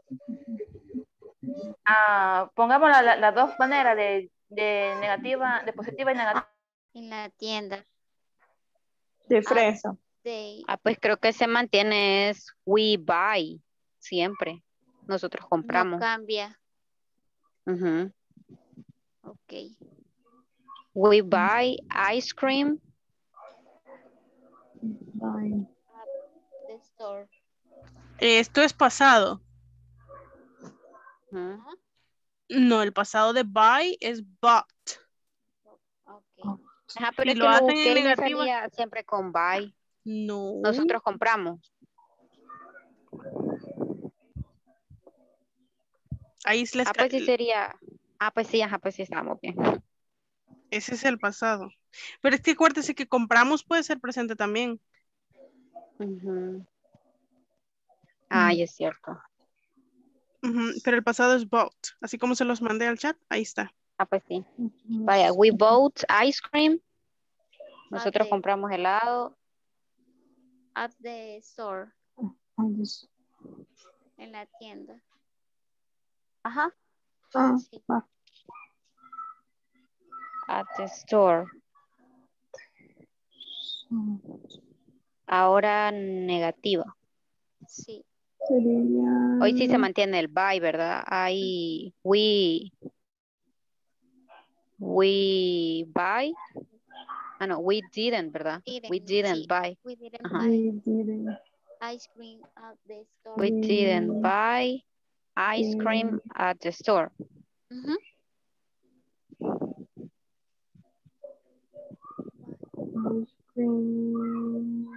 Ah, pongamos las la, la dos maneras de, de negativa, de positiva y negativa. En la tienda. De fresa. De... Ah, pues creo que se mantiene es we buy, siempre. Nosotros compramos. No cambia. Uh-huh. Ok. We buy ice cream. Buy. The store. Esto es pasado. Ujú. No, el pasado de buy es bought. Okay. Ajá, pero Si es lo que lo hacen busqué en y me negativo, salía siempre con buy. no. Nosotros compramos. Ahí es les Ah, pues sí sería. Ah, pues sí, ajá, pues sí estamos bien. ese es el pasado. Pero es que acuérdese que compramos puede ser presente también. Ujú. Ay, es cierto. Ujú, pero el pasado es bought. Así como se los mandé al chat, ahí está. Ah, pues sí. Vaya, we bought ice cream. Nosotros the- compramos helado. At the store. I just- En la tienda. Ajá. Ah, Sí. va. At the store. Mm, Ahora negativa. Sí. Sería. Hoy sí se mantiene el buy, ¿verdad? Hay we we buy. Ah, no, we didn't, ¿verdad? Didn't, We didn't sí. buy. We didn't Ajá. buy We didn't. ice cream at the store. We didn't buy ice cream Mm. at the store. Ujú. Ice cream.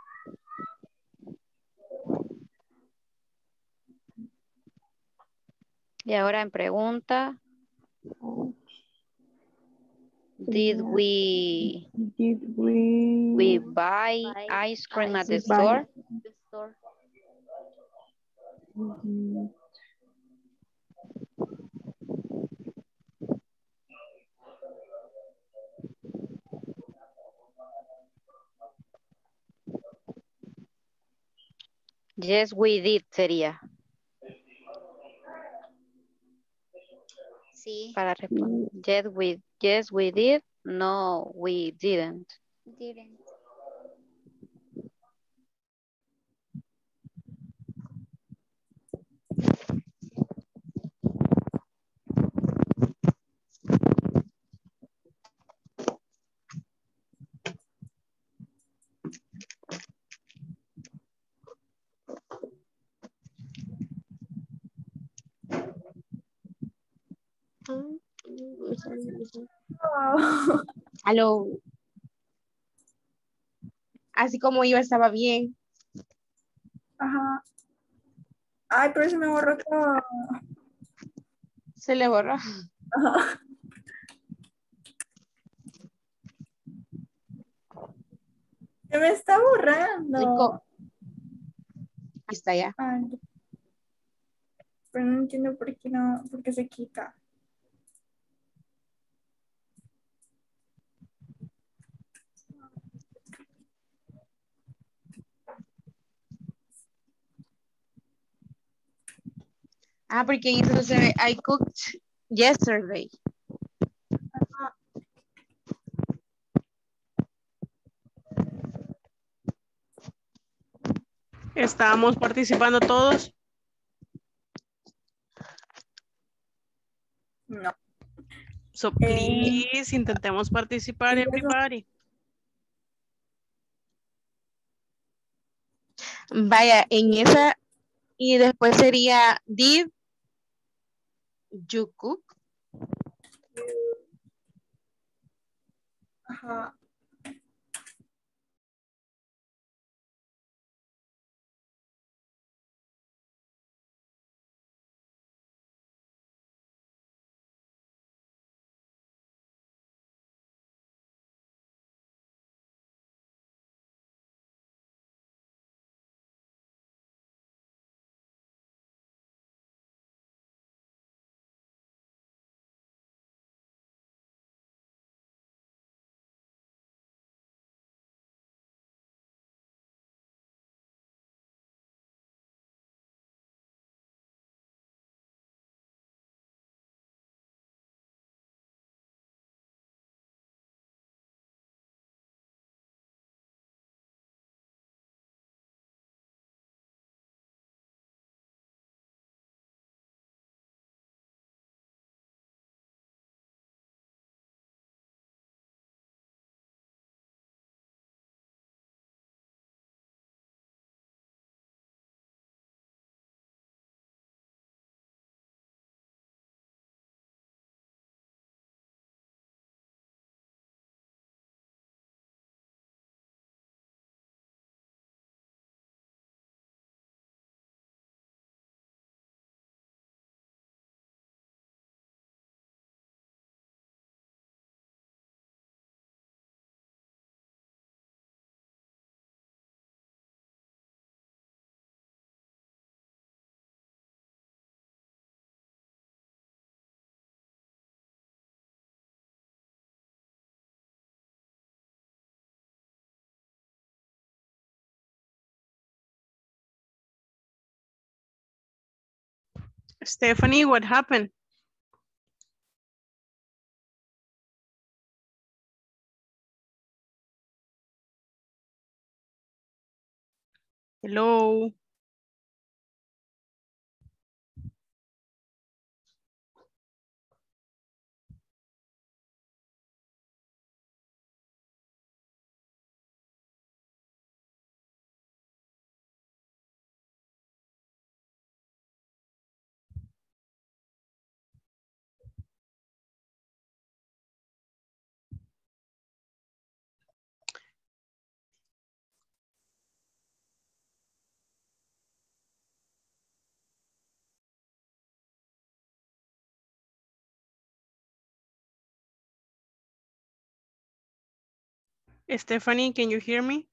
Y ahora en pregunta, Oh, did sería. we Did we. we buy Buy ice cream at ice the We buy. store? at the store. Mhm. Yes, we did sería Sí. para responder. Yes, we yes we did. No, we didn't. Didn't. Oh. Aló, así como yo estaba bien. Ajá. Ay, pero se me borró todo. Se le borró. Ajá. Se me está borrando. Nico. Ahí está ya. Ay, pero no entiendo por qué no, por qué se quita. Ah, porque ahí no se ve. I cooked yesterday. Ajá. Estamos participando todos. No. So please, intentemos participar, y eso- everybody. Vaya, en esa. Y después sería did you cook? Ajá. Stephanie, what happened? Hello. Stephanie, can you hear me?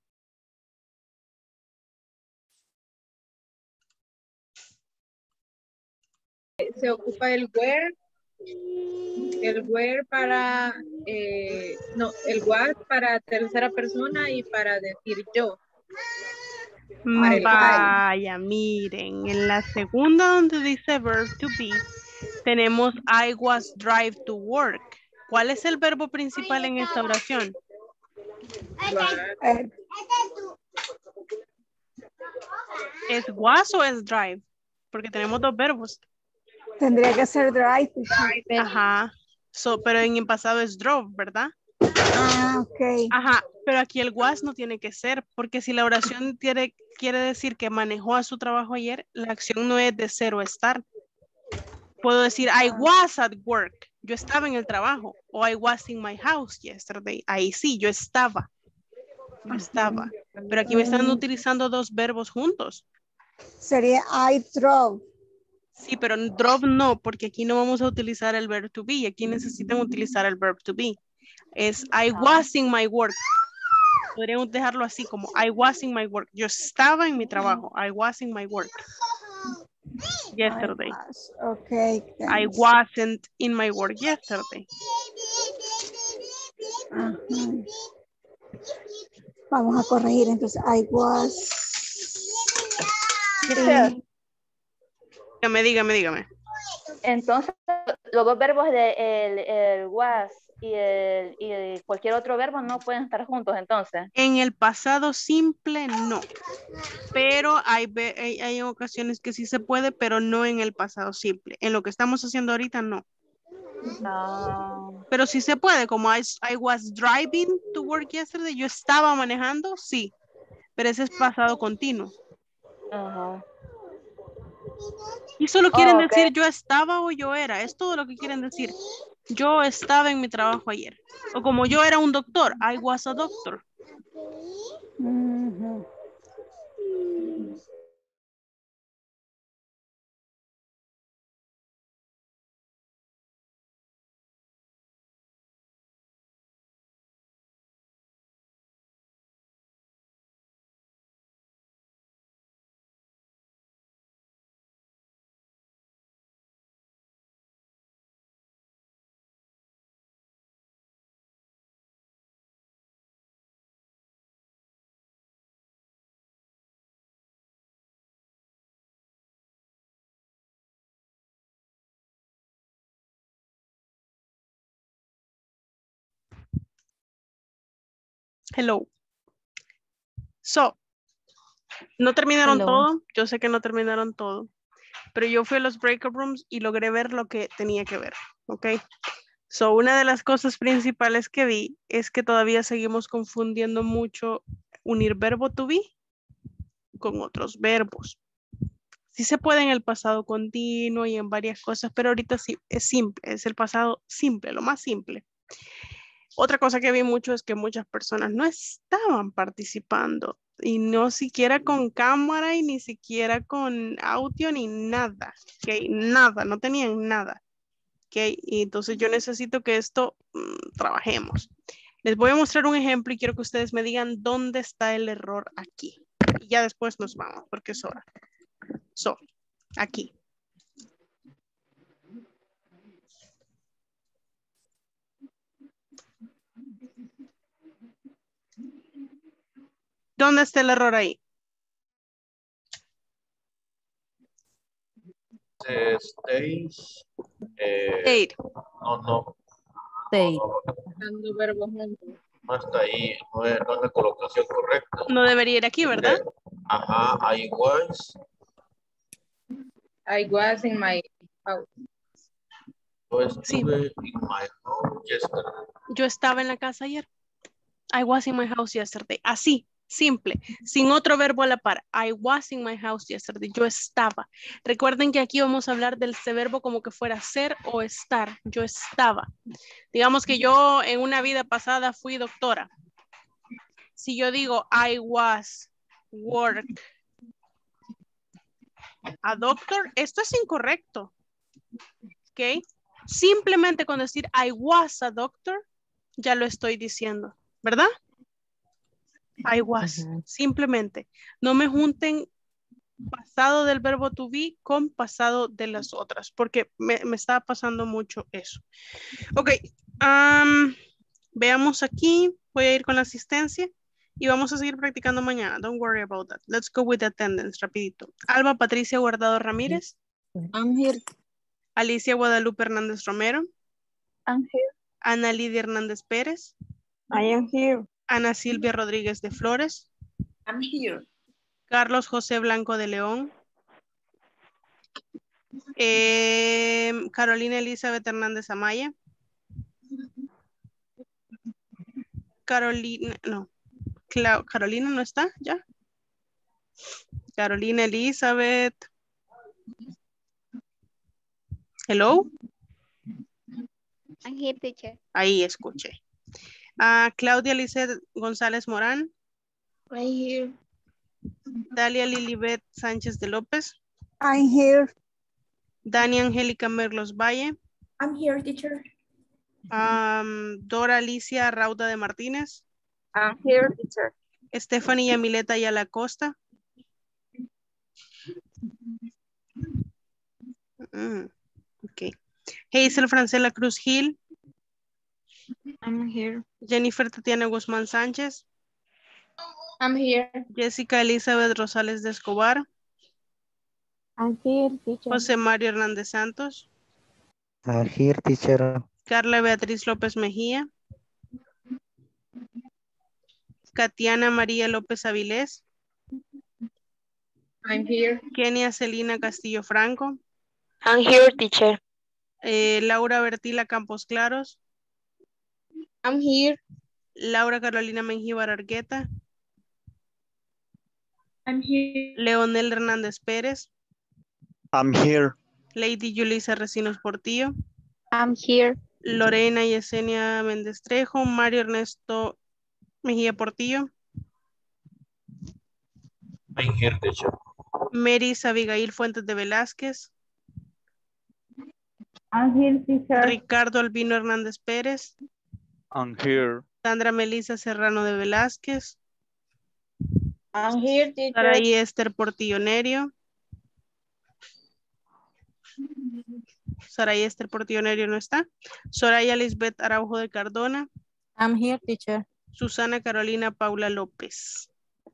Se ocupa el where, el where para, eh, no, el what para tercera persona y para decir yo. Para el Vaya, miren, en la segunda donde dice verb to be, tenemos I was drive to work. ¿Cuál es el verbo principal en esta oración? Eh, ¿Es was o es drive? Porque tenemos dos verbos. tendría que ser drive. Ajá. So, pero en el pasado es drove, ¿verdad? Ah, ok. Ajá, pero aquí el was no tiene que ser, porque si la oración tiene, quiere decir que manejó a su trabajo ayer, la acción no es de ser o estar. Puedo decir, I was at work. Yo estaba en el trabajo. O I was in my house yesterday. Ahí sí, yo estaba. Yo estaba. Pero aquí me están utilizando dos verbos juntos. Sería I drove. Sí, pero drove no, porque aquí no vamos a utilizar el verb to be. Y aquí necesitan utilizar el verb to be. Es I was in my work. Podríamos dejarlo así como I was in my work. Yo estaba en mi trabajo. I was in my work. Yesterday. I was. Okay. I Thanks. wasn't in my work yesterday. Ajá. Vamos a corregir entonces. I was. Teacher, Dígame, dígame, dígame. entonces, los dos verbos de el, el was y, el, y el cualquier otro verbo no pueden estar juntos entonces. En el pasado simple no. Pero hay, ve- hay, hay ocasiones que sí se puede, pero no en el pasado simple. En lo que estamos haciendo ahorita no. Ah, Pero sí se puede, como I, I was driving to work yesterday, yo estaba manejando, sí. Pero ese es pasado continuo. ajá. Y solo quieren Oh, ok. decir yo estaba o yo era. Es todo lo que quieren decir. Yo estaba en mi trabajo ayer. O como yo era un doctor, I was a doctor. Ujú. Hello. So, no terminaron Hello. todo. Yo sé que no terminaron todo. Pero yo fui a los breakout rooms y logré ver lo que tenía que ver. ¿Ok? So, una de las cosas principales que vi es que todavía seguimos confundiendo mucho unir verbo to be con otros verbos. Sí se puede en el pasado continuo y en varias cosas, pero ahorita sí es simple, es el pasado simple, lo más simple. Otra cosa que vi mucho es que muchas personas no estaban participando y no siquiera con cámara y ni siquiera con audio ni nada, ¿ok? Nada, no tenían nada, ¿ok? Y entonces yo necesito que esto mmm, trabajemos. Les voy a mostrar un ejemplo y quiero que ustedes me digan dónde está el error aquí. Y ya después nos vamos porque es hora. So, aquí. ¿Dónde está el error ahí? Es seis. Eh, Eight. no, no. Stay. Dando verbos juntos. No está ahí. No es, no es la colocación correcta. No debería ir aquí, ¿verdad? Ajá, I was. I was in my house. Yo estuve in my home yesterday. Yo estaba en la casa ayer. I was in my house yesterday. Así, simple, sin otro verbo a la par. I was in my house yesterday. Yo estaba. Recuerden que aquí vamos a hablar del ese verbo como que fuera ser o estar. Yo estaba. Digamos que yo en una vida pasada fui doctora. Si yo digo I was work a doctor, esto es incorrecto. ¿Ok? Simplemente con decir I was a doctor, ya lo estoy diciendo, ¿verdad? I was, uh-huh. Simplemente. No me junten pasado del verbo to be con pasado de las otras, porque me, me está pasando mucho eso. Ok, um, veamos aquí. Voy a ir con la asistencia y vamos a seguir practicando mañana. Don't worry about that. Let's go with the attendance, rapidito. Alba Patricia Guardado Ramírez. I'm here. Alicia Guadalupe Hernández Romero. I'm here. Ana Lidia Hernández Pérez. I am here. Ana Silvia Rodríguez de Flores. I'm here. Carlos José Blanco de León. Eh, Carolina Elizabeth Hernández Amaya. Carolina, no. Cla Carolina no está, ¿ya? Carolina Elizabeth. Hello. I'm here, teacher. Ahí escuché. Uh, Claudia Lizeth González Morán. Right here. Dalia Lilibet Sánchez de López. I'm here. Dani Angélica Merlos Valle. I'm here, teacher. Um, Dora Alicia Rauda de Martínez. I'm here, teacher. Stephanie Yamileta Ayala Costa. Mm, ok. Hazel Francela Cruz Gil. I'm here. Jennifer Tatiana Guzmán Sánchez. I'm here. Jessica Elizabeth Rosales de Escobar. I'm here, teacher. José Mario Hernández Santos. I'm here, teacher. Carla Beatriz López Mejía. Katiana María López Avilés. I'm here. Kenia Celina Castillo Franco. I'm here, teacher. Eh, Laura Bertila Campos Claros. I'm here. Laura Carolina Mengíbar Argueta. I'm here. Leonel Hernández Pérez. I'm here. Lady Yulisa Recinos Portillo. I'm here. Lorena Yesenia Méndez Trejo. Mario Ernesto Mejía Portillo. I'm here, teacher. Meris Abigail Fuentes de Velázquez. I'm here, teacher. Ricardo Albino Hernández Pérez. I'm here. Sandra Melissa Serrano de Velázquez. I'm here, teacher. Saraí Esther Portillo Nerio. Saraí Esther Portillo Nerio no está. Soraya Lisbeth Araujo de Cardona. I'm here, teacher. Susana Carolina Paula López.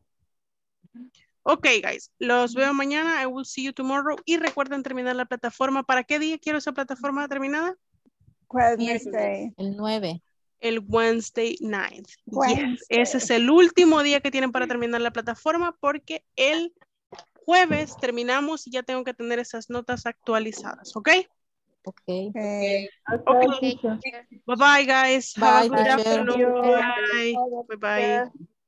Ok, guys. Los veo mañana. I will see you tomorrow. Y recuerden terminar la plataforma. ¿Para qué día quiero esa plataforma terminada? Wednesday. El nueve. El Wednesday night. Wednesday. Yes. Ese es el último día que tienen para terminar la plataforma porque el jueves terminamos y ya tengo que tener esas notas actualizadas. ¿Ok? Ok. Okay. Okay. Bye bye, guys. Bye, Have a good teacher. afternoon. Bye. Bye bye.